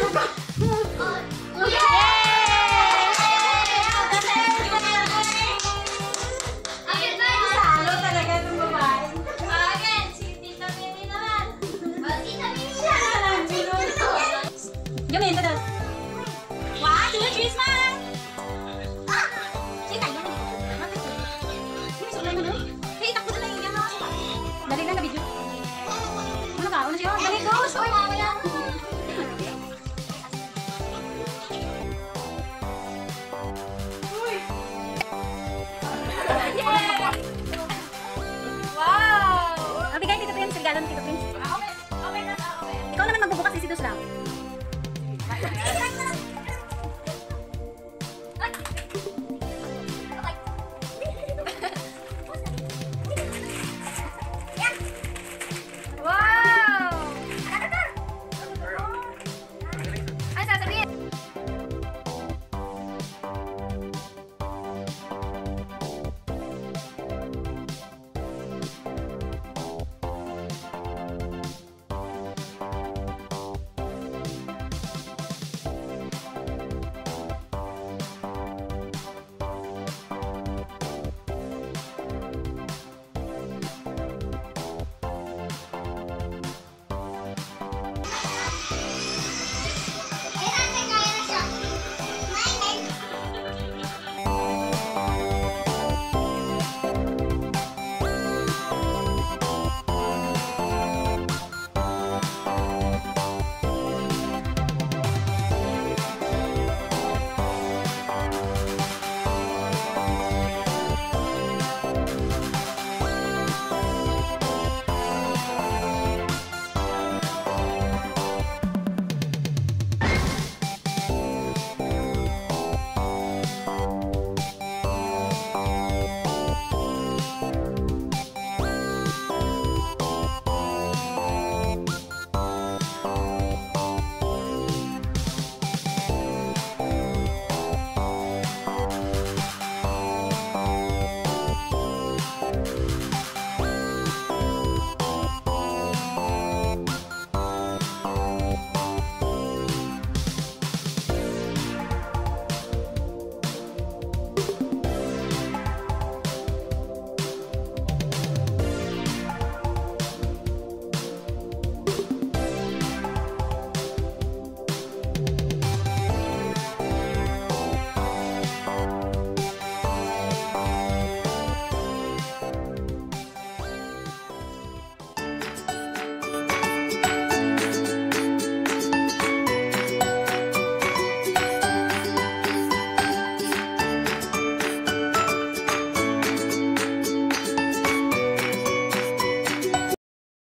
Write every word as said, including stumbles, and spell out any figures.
Gamin, ito. One, two, three, smile! Ah! Sige, tayo na. Sige, sobrang mo doon. Hey, takbo na lang yung mga kasi. Dali lang na video. Ano ka? Una siya? Dali, go! Sorry, mamaya. Wow! Ang bigay, Tito Prince. Regalo ni Tito Prince. Okay, okay na. Ikaw naman magbubukas, isitos lang. Bye.